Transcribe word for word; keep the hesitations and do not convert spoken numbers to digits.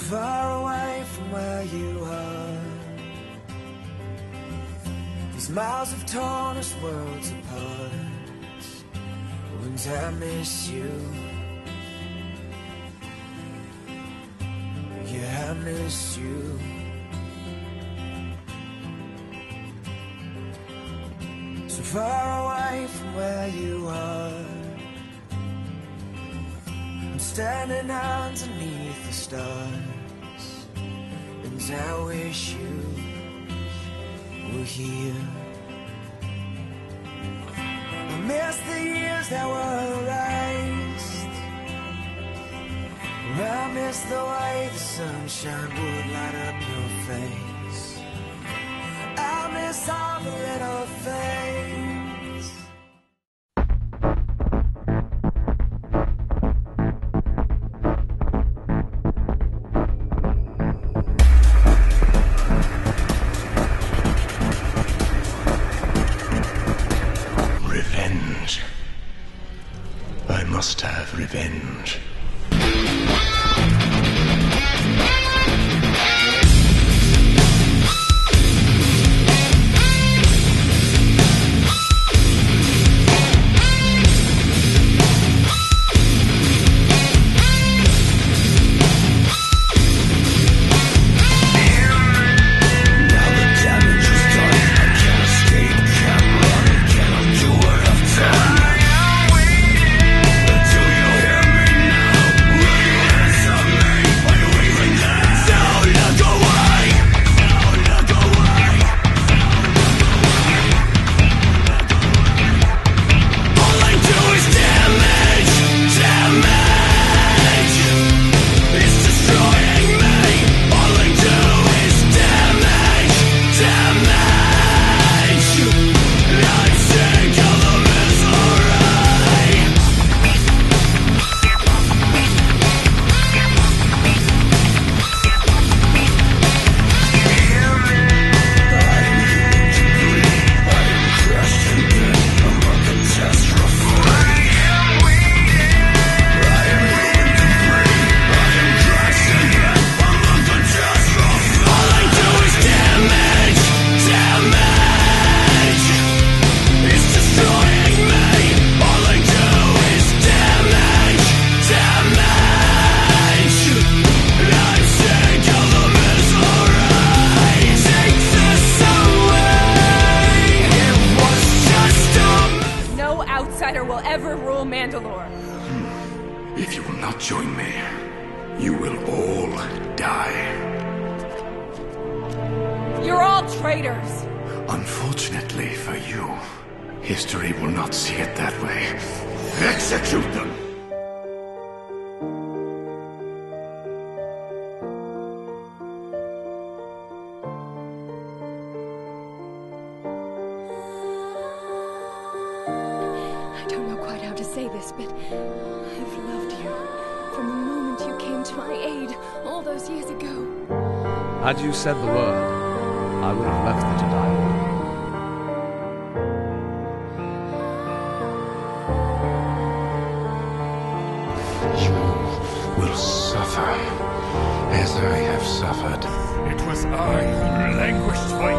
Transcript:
far away from where you are. These miles have torn us worlds apart. Wouldn't I miss you? Yeah, I miss you. So far away from where you are. I'm standing underneath the stars, and I wish you were here. I miss the years that were erased. I miss the way the sunshine would light up your face. I miss all the little things. Revenge. I must have revenge. Will ever rule Mandalore. Hmm. If you will not join me, you will all die. You're all traitors. Unfortunately for you, history will not see it that way. Execute them! Say this, but I've loved you from the moment you came to my aid all those years ago. Had you said the word, I would have left thee to die. You will suffer as I have suffered. It was I who languished for